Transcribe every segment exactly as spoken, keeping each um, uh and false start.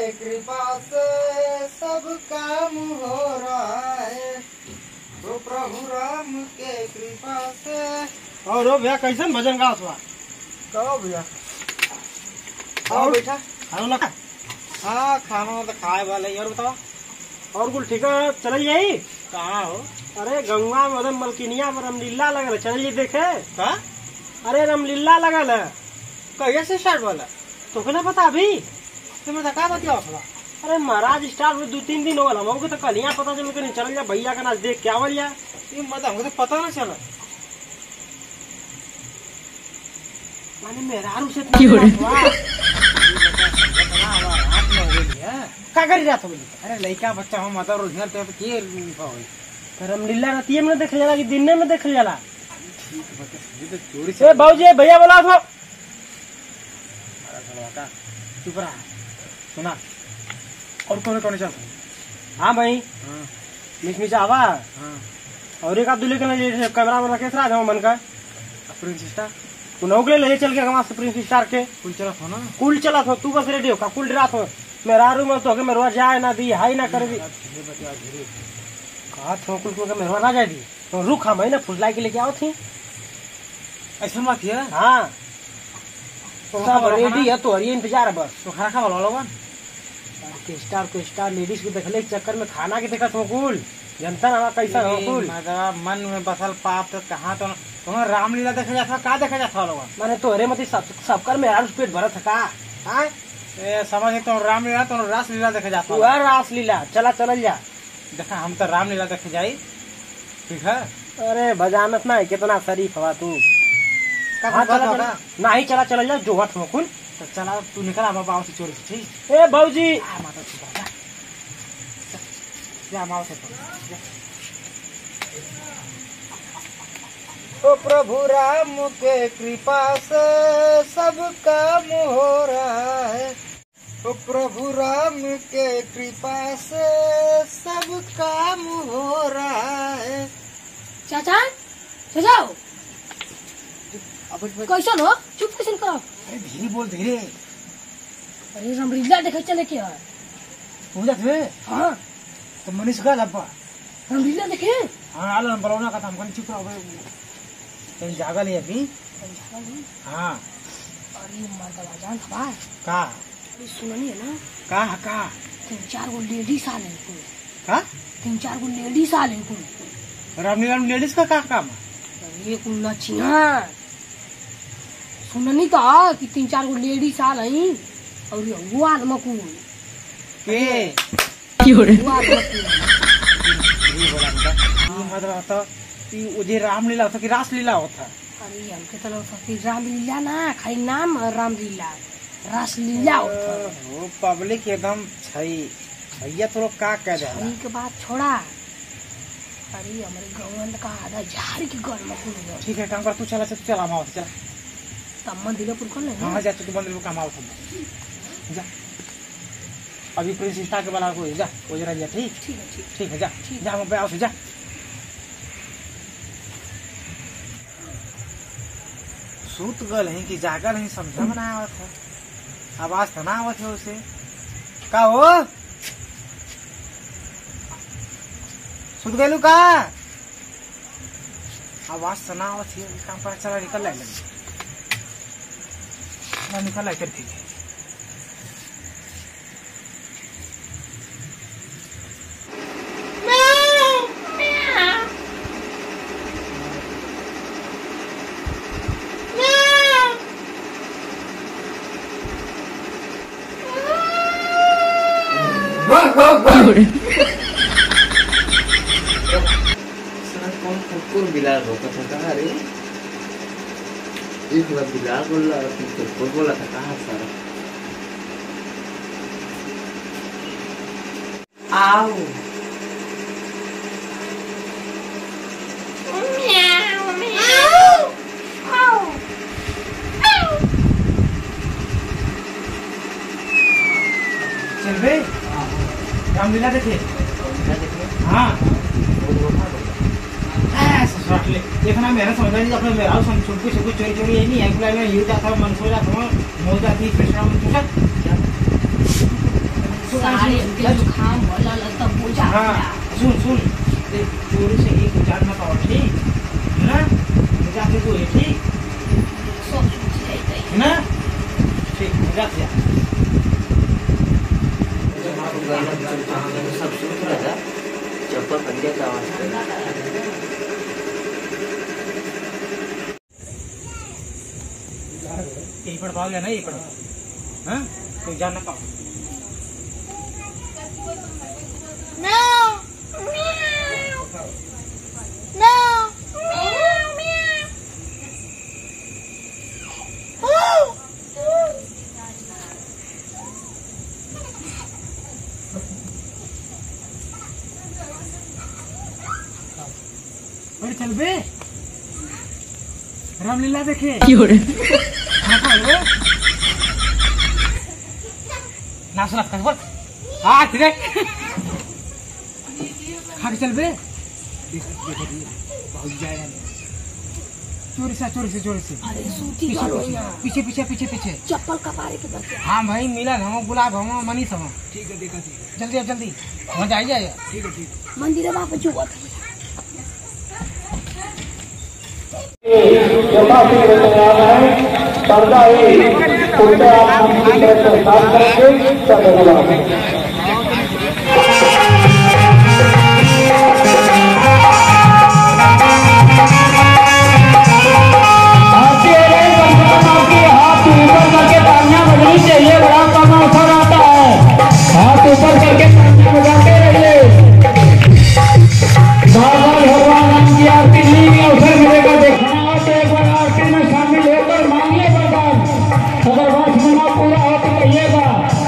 कृपा से सब काम हो रहा है, तो प्रभु राम के कृपा से। और भैया कैसे भजन गाओ थोड़ा कहो भैया आओ बेटा। खाना ना हाँ खाना तो खाए वाले। और बताओ और कुल ठीक है। चल यही कहाँ हो? अरे गंगा में उधर मलकिनिया में रामलीला लगल, चलिए देखे। का? अरे रामलीला लगल है। कैसे से स्टार्ट वाला तो क्या पता अभी तुम्हें तो क्या बतिया थोड़ा। अरे महाराज स्टार्ट में दो तीन दिन हो गए हमको तो कल यहाँ पता चल के नहीं चल जा भैया का नाच देख के आवल जा। ये मत हमको तो पता ना चला। माने मेहरारू से क्या करी रहा था? अरे लड़का बच्चा हो मतलब रोजगार पे के रामलीला रातिये में देख जाला कि दिन में देख जाला। चोरी ए बाबूजी भैया बोला था चुप रहा। सुना और कौन कौन चल? हाँ भाई मिच मिच आवा और एक आध दूल्हे के कैमरा में रखे था मन का प्रिंस स्टार उन्होंने ले चल के हमारे से प्रिंस स्टार के कुल चला था ना। कुल चला था तू बस रेडी हो का कुल रात हो मेरा रूम तो मैं रोज जाए ना दी हाई ना कर दी कहा था कुल को मैं ना जाए दी तो रुक हम ना फुसलाई के लेके आओ थी ऐसा मत है। हाँ तो सब रेडी है तो ये इंतजार है बस। तो खाना खा वाला लोगन स्टार को स्टार लेडीज के देखले के चक्कर में खाना के देखा तो कुल जनता ना कैसा हो कुल मन में बसल पाप तो कहाँ तो तुम्हें रामलीला देखा जाता का देखा जाता लोगन माने तो अरे मत सब सबकर में यार पेट भरा था हाँ ए समझ तो रामलीला तो रासलीला देखा जाता हुआ रासलीला चला चल जा देखा हम तो रामलीला देखे जाई ठीक है। अरे बजानत ना कितना शरीफ हवा तू हाँ, चला चला ना ही चला चला जा जो हट मुकुल तो चला तू निकल आ बाबा से चोरी से ठीक। ए बाबूजी आ माता छुपा जा माओ से ओ प्रभु राम के कृपा से सब काम हो रहा है, ओ प्रभु राम के कृपा से सब काम हो रहा है। चाचा चाचा अब कैसन हो चुप कैसन करो। अरे धीरे बोल धीरे। अरे रामलीला देखे चले के है हो जात वे। हाँ तो मनीष का लब्बा रामलीला देखे। हाँ आलो हम बोलना का हम चुप रहो कहीं जागल है अभी। हाँ अरे मर्दवा जान था का सुननी है ना का का तीन चार गो लेडीज आ लें का तीन चार गो लेडीज आ लें रामलीला में लेडीज का का काम ये कुल नचिया सुननी तो कि तीन चार गो लेडीज आ रही और वो आदमी कुल के वो आदमी ये बोला बेटा ये मतलब तो कि उधर रामलीला होता कि रासलीला होता। अरे हमके तो लगता रामलीला ना खाली नाम रामलीला रासलीला होता। वो पब्लिक एकदम छई भैया तो लोग का कह दे छई के बाद छोड़ा। अरे हमारे गाँव का आधा झाड़ की घर में कुल ठीक है काम कर तू चला चल चला माओ चला तम्मा दिलापुर कर ले। हाँ जा तू बंद काम आओ जा अभी प्रिंस स्टार के बना को जा वो जरा जा ठीक ठीक है ठीक ठीक है जा जा हम पे आओ से जा। सूत गल है कि जागल है समझा में ना आवत है आवाज तो ना आवत है उसे का हो सुत गलू का आवाज तो ना आवत है काम पर चला निकल लग ना निकल लग कर ठीक है। कौन कुकुर बिलाल होता था कहाँ रे? एक बार बिलाल बोल रहा था कुकुर बोला था कहाँ सारा आओ चल बे रामलीला देखे हाँ देखना मेरा समझ अपने मेरा सब कुछ सब कुछ चोरी चोरी है नहीं है ये जाता है मन सो जाता हूँ मो जाती कृष्णा में सारे हमके जुकाम होला लगता पूजा हाँ सुन सुन ते चोरी से एक हजार में पाओ ठीक है ना जाते को है ठीक सब कुछ है है ना ठीक जा जा सब सुन रहा था चप्पल पंजे का आवाज यही पढ़ पाओगे ना, यही पढ़ो हाँ तो जाना पाओ No! Meow! No! Meow! Meow! Oh! अरे चल बे रामलीला देखे नाच नाच कर बोल हाँ ठीक खा के चल बे बहुत जाएगा चोरी से चोरी से चोरी से अरे सूती गालो यहाँ पीछे पीछे पीछे पीछे चप्पल का बारे के दरके हाँ भाई मिलन हम गुलाब हम मनीष हम ठीक है देखा ठीक जल्दी जल्दी वहाँ जाइए जाइए ठीक है ठीक मंदिर वहाँ पे जुआ था पर्दा ही उनका आप साफ करेंगे चाहिए बड़ा कम अवसर आता है हाथ ऊपर करके बजाते रहिए बार बार भगवान राम की आरती नहीं भी अवसर मिलेगा देखना हो तो एक बार आरती में शामिल होकर मांगिए वरदान अगर वर्ष मना पूरा हो तो कहिएगा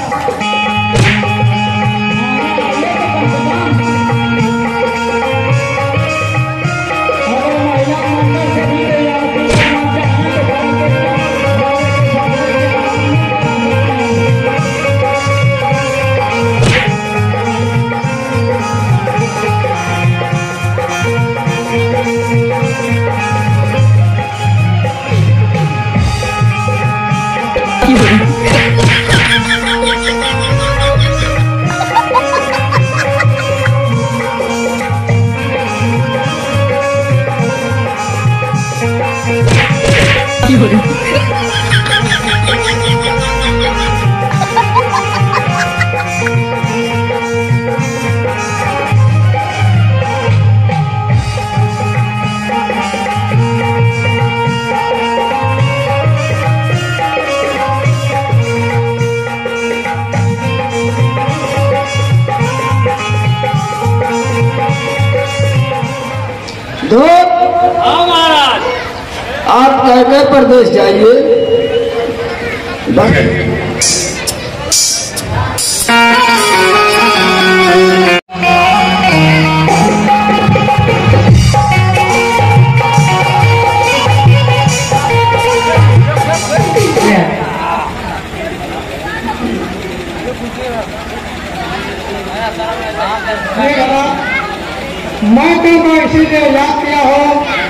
अगर महिला मंडल से भी कोई आरती करना चाहें तो दो महाराज आप कहकर प्रदेश जाइए मैं तो इसीलिए याद किया हो